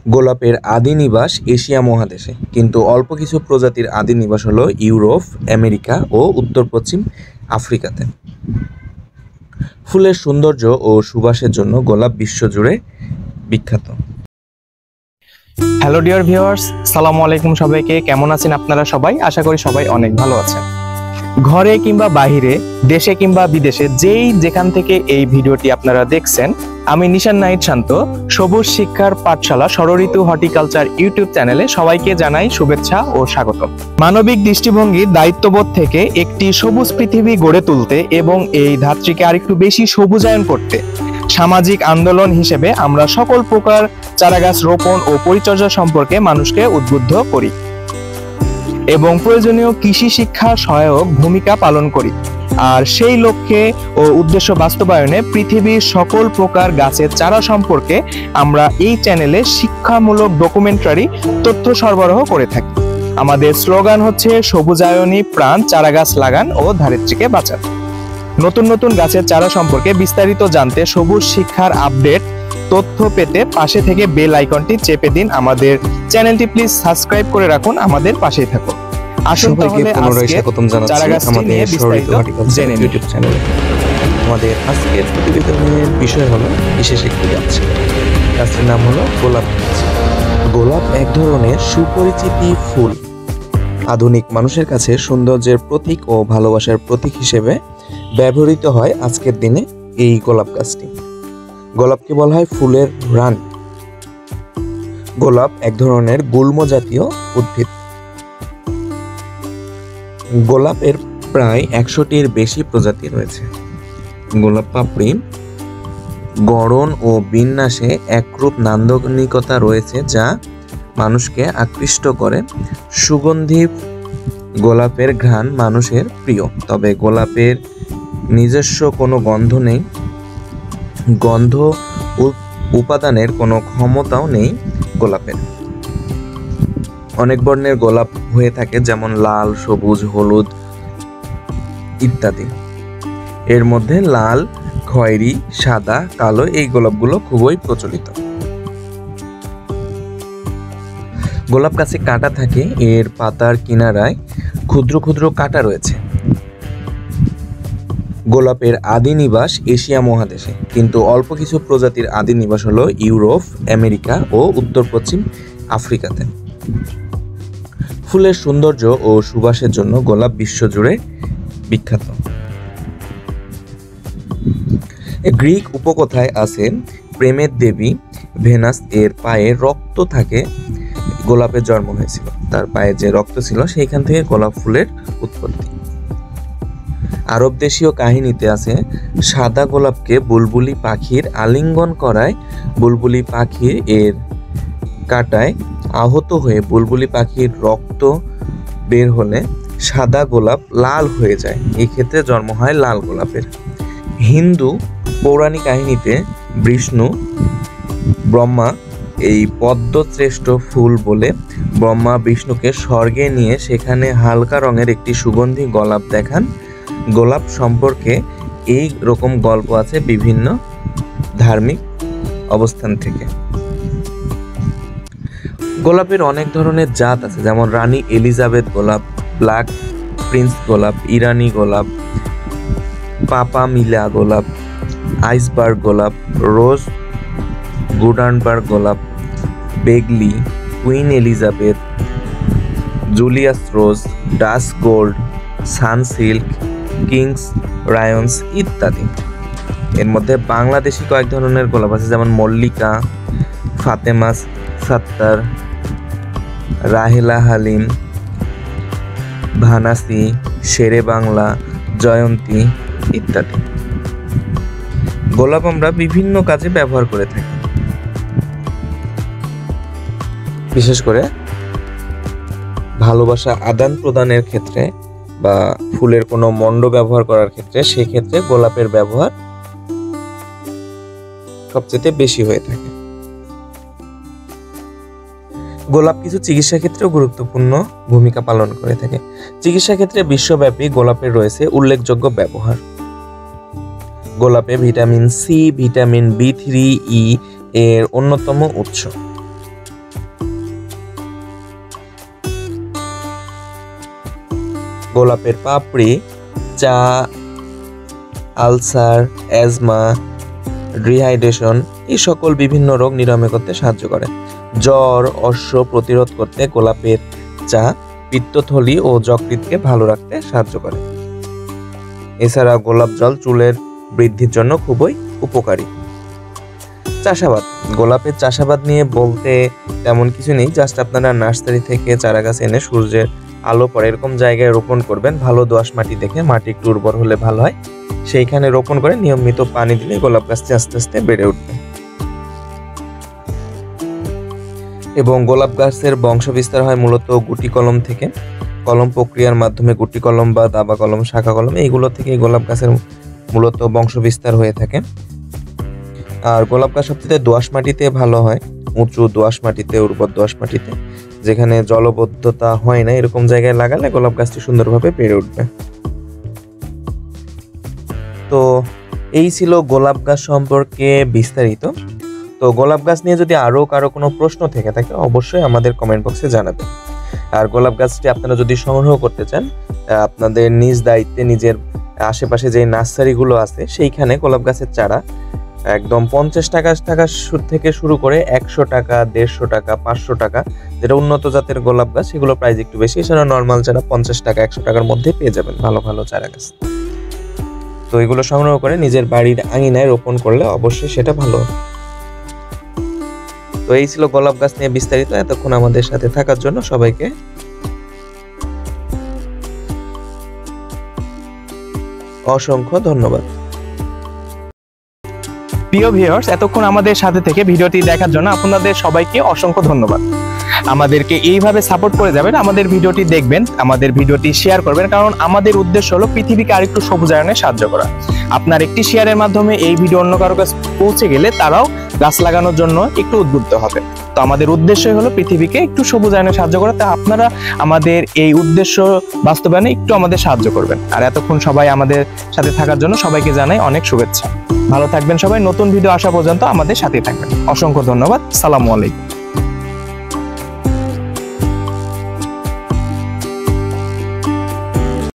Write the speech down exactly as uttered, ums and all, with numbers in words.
গোলাপের আদি নিবাস এশিয়া মহাদেশে, কিন্তু অল্প কিছু প্রজাতির আদি নিবাস হলো ইউরোপ, আমেরিকা ও উত্তর পশ্চিম আফ্রিকাতে। ফুলের সৌন্দর্য ও সুবাসের জন্য গোলাপ বিশ্বজুড়ে বিখ্যাত। হ্যালো ডিয়ার ভিউয়ার্স, সালামু আলাইকুম সবাইকে। কেমন আছেন আপনারা সবাই? আশা করি সবাই অনেক ভালো আছেন। ঘরে কিংবা বাহিরে, দেশে কিংবা বিদেশে, যেই যেখান থেকে এই ভিডিওটি আপনারা দেখছেন, আমি নিশান নাহিদ শান্ত, সবুজ শিক্ষার পাঠশালা ষড়ঋতু হর্টিকালচার ইউটিউব চ্যানেলে সবাইকে জানাই শুভেচ্ছা ও স্বাগত। মানবিক দৃষ্টিভঙ্গির দায়িত্ববোধ থেকে একটি সবুজ পৃথিবী গড়ে তুলতে এবং এই ধাত্রীকে আরেকটু বেশি সবুজায়ন করতে সামাজিক আন্দোলন হিসেবে আমরা সকল প্রকার চারাগাছ রোপণ ও পরিচর্যা সম্পর্কে মানুষকে উদ্বুদ্ধ করি এবং প্রয়োজনীয় কৃষি শিক্ষা সহায়ক ভূমিকা পালন করি। আর সেই লক্ষ্যে ও উদ্দেশ্য বাস্তবায়নে পৃথিবীর সকল প্রকার গাছের চারা সম্পর্কে আমরা এই চ্যানেলে শিক্ষামূলক ডকুমেন্টারি তথ্য সরবরাহ করে থাকি। আমাদের স্লোগান হচ্ছে সবুজায়নী প্রাণ, চারাগাছ লাগান ও ধারিত্রীকে বাঁচান। নতুন নতুন গাছের চারা সম্পর্কে বিস্তারিত জানতে সবুজ শিক্ষার আপডেট তথ্য পেতে পাশে থেকে বেল আইকনটি চেপে দিন। আমাদের চ্যানেলটি প্লিজ সাবস্ক্রাইব করে রাখুন, আমাদের পাশেই থাকুন। আসুন তাহলে আজকে চারাগাছটি নিয়ে বিস্তারিত জেনে নিই ইউটিউব চ্যানেলে। আমাদের আজকের প্রতিবেদনের বিষয় হলো বিশেষ একটি গাছ। গাছটির নাম হলো গোলাপ গাছ। গোলাপ এক ধরনের সুপরিচিতি ফুল। আধুনিক মানুষের কাছে সৌন্দর্যের প্রতীক ও ভালোবাসার প্রতীক হিসেবে ব্যবহৃত হয় আজকের দিনে এই গোলাপ গাছটি। গোলাপকে বলা হয় ফুলের রানী। গোলাপ এক ধরনের গুল্ম জাতীয় উদ্ভিদ। গোলাপের প্রায় একশোটির বেশি প্রজাতি রয়েছে। গোলাপ পাপড়ি গড়ন ও বিন্যাসে একরূপ নান্দনিকতা রয়েছে যা মানুষকে আকৃষ্ট করে। সুগন্ধি গোলাপের ঘ্রাণ মানুষের প্রিয়, তবে গোলাপের নিজস্ব কোনো গন্ধ নেই। গন্ধ উপাদানের কোনো ক্ষমতাও নেই গোলাপের। অনেক বর্ণের গোলাপ হয়ে থাকে, যেমন লাল, সবুজ, হলুদ ইত্যাদি। এর মধ্যে লাল, খয়েরি, সাদা, কালো এই গোলাপগুলো খুবই প্রচলিত। গোলাপ গাছে কাঁটা থাকে, এর পাতার কিনারায় ক্ষুদ্র ক্ষুদ্র কাঁটা রয়েছে। গোলাপের আদি নিবাস এশিয়া মহাদেশে, কিন্তু অল্প কিছু প্রজাতির আদি নিবাস হলো ইউরোপ, আমেরিকা ও উত্তর পশ্চিম আফ্রিকাতে। ফুলের সৌন্দর্য ও সুবাসের জন্য গোলাপ বিশ্বজুড়ে বিখ্যাত। গ্রিক উপকথায় আছে, প্রেমের দেবী ভেনাস এর পায়ে রক্ত থাকে গোলাপের জন্ম হয়েছিল। তার পায়ে যে রক্ত ছিল সেইখান থেকে গোলাপ ফুলের উৎপত্তি। আরব দেশীয় কাহিনীতে আছে, সাদা গোলাপকে বুলবুলি পাখির আলিঙ্গন করায় বুলবুলি পাখির এর কাটায় আহত হয়ে বুলবুলি পাখির রক্ত বের হলে সাদা গোলাপ লাল হয়ে যায়। এই ক্ষেত্রে জন্ম হয় লাল গোলাপের। হিন্দু পৌরাণিক কাহিনীতে বিষ্ণু ব্রহ্মা এই পদ্মশ্রেষ্ঠ ফুল বলে ব্রহ্মা বিষ্ণুকে স্বর্গে নিয়ে সেখানে হালকা রঙের একটি সুগন্ধি গোলাপ দেখান। গোলাপ সম্পর্কে এই রকম গল্প আছে বিভিন্ন ধার্মিক অবস্থান থেকে। গোলাপের অনেক ধরনের জাত আছে, যেমন রানী এলিজাবেথ গোলাপ, ব্ল্যাক প্রিন্স গোলাপ, ইরানি গোলাপ, পাপা মিলা গোলাপ, আইসবার্গ গোলাপ, রোজ গুডানবার্গ গোলাপ, বেগলি, কুইন এলিজাবেথ, জুলিয়াস রোজ, ডাস গোল্ড, সানসিল্ক, কিংস রায়ন্স ইত্যাদি। এর মধ্যে বাংলাদেশি কয়েক ধরনের গোলাপ আছে, যেমন মল্লিকা, ফাতেমা সাত্তার, রাহেলা হালিম, ভানাসি, শেরে বাংলা, জয়ন্তী ইত্যাদি। গোলাপ আমরা বিভিন্ন কাজে ব্যবহার করে থাকি, বিশেষ করে ভালোবাসা আদান প্রদানের ক্ষেত্রে বা ফুলের কোনো মণ্ড ব্যবহার করার ক্ষেত্রে, সেই ক্ষেত্রে গোলাপের ব্যবহার সবচেয়ে বেশি হয়ে থাকে। গোলাপ কিছু চিকিৎসা ক্ষেত্রেও গুরুত্বপূর্ণ ভূমিকা পালন করে থাকে। চিকিৎসা ক্ষেত্রে বিশ্বব্যাপী গোলাপের রয়েছে উল্লেখযোগ্য ব্যবহার। গোলাপে vitamin C, vitamin B three, E এর অন্যতম উৎস। গোলাপের পাপড়ি চা, আলসার, অ্যাজমা, ডিহাইড্রেশন এই সকল বিভিন্ন রোগ নিরাময় করতে সাহায্য করে। জ্বর, অশ্ব প্রতিরোধ করতে গোলাপের চা পিত্তথলি ও যকৃতকে ভালো রাখতে সাহায্য করে। এছাড়া গোলাপ জল চুলের বৃদ্ধির জন্য খুবই উপকারী। চাষাবাদ, গোলাপের চাষাবাদ নিয়ে বলতে তেমন কিছু নেই, জাস্ট আপনারা নার্সারি থেকে চারা গাছ এনে সূর্যের আলো পড়ে এরকম জায়গায় রোপণ করবেন। ভালো দোআঁশ মাটি দেখে, মাটি একটু উর্বর হলে ভালো হয়, সেইখানে রোপণ করে নিয়মিত পানি দিলে গোলাপ গাছটি আস্তে আস্তে বেড়ে উঠবে। এবং গোলাপ গাছের বংশ বিস্তার হয় মূলত গুটি কলম থেকে। কলম প্রক্রিয়ার মাধ্যমে গুটি কলম বা দাবা কলম, শাখা কলম এইগুলো থেকে গোলাপ গাছের মূলত বংশ বিস্তার হয়ে থাকে। আর গোলাপ গাছ সবচেয়ে দোআঁশ মাটিতে ভালো হয়, উঁচু দোআঁশ মাটিতে, উর্বর দোআঁশ মাটিতে, যেখানে জলবদ্ধতা হয় না এরকম জায়গায় লাগালে গোলাপ গাছটি সুন্দরভাবে বেড়ে উঠবে। তো এই ছিল গোলাপ গাছ সম্পর্কে বিস্তারিত। তো গোলাপ গাছ নিয়ে যদি আরও কারো কোনো প্রশ্ন থেকে থাকে অবশ্যই আমাদের কমেন্ট বক্সে জানাবেন। আর গোলাপ গাছটি আপনারা যদি সংগ্রহ করতে চান, আপনাদের নিজ দায়িত্বে নিজের আশেপাশে যে নার্সারিগুলো আছে সেইখানে গোলাপ গাছের চারা একদম পঞ্চাশ টাকা টাকা থেকে শুরু করে একশো টাকা, দেড়শো টাকা, পাঁচশো টাকা, যেটা উন্নত জাতের গোলাপ গাছ সেগুলো প্রাইস একটু বেশি। এছাড়া নর্মাল চারা পঞ্চাশ টাকা, একশো টাকার মধ্যে পেয়ে যাবেন ভালো ভালো চারা গাছ। তো এগুলো সংগ্রহ করে নিজের বাড়ির আঙিনায় রোপণ করলে অবশ্যই সেটা ভালো। তো এই ছিল গোলাপ গাছ নিয়ে বিস্তারিত। এতক্ষণ আমাদের সাথে থাকার জন্য সবাইকে অসংখ্য ধন্যবাদ। প্রিয় ভিউয়ার্স, এতক্ষণ আমাদের সাথে থেকে ভিডিওটি দেখার জন্য আপনাদের সবাইকে অসংখ্য ধন্যবাদ। আমাদেরকে এইভাবে সাপোর্ট করে যাবেন, আমাদের ভিডিওটি দেখবেন, আমাদের ভিডিওটি শেয়ার করবেন, কারণ আমাদের উদ্দেশ্য হলো পৃথিবীকে আরেকটু সবুজায়নে সাহায্য করা। আপনার একটি শেয়ারের মাধ্যমে এই ভিডিও অন্য কারো কাছে পৌঁছে গেলে তারাও গাছ লাগানোর জন্য একটু উদ্বুদ্ধ হবে। তো আমাদের উদ্দেশ্যই হলো পৃথিবীকে একটু সবুজায়নে সাহায্য করা। তা আপনারা আমাদের এই উদ্দেশ্য বাস্তবায়নে একটু আমাদের সাহায্য করবেন। আর এতক্ষণ সবাই আমাদের সাথে থাকার জন্য সবাইকে জানাই অনেক শুভেচ্ছা। ভালো থাকবেন সবাই। নতুন ভিডিও আসা পর্যন্ত আমাদের সাথেই থাকবেন। অসংখ্য ধন্যবাদ। সালামু আলাইকুম।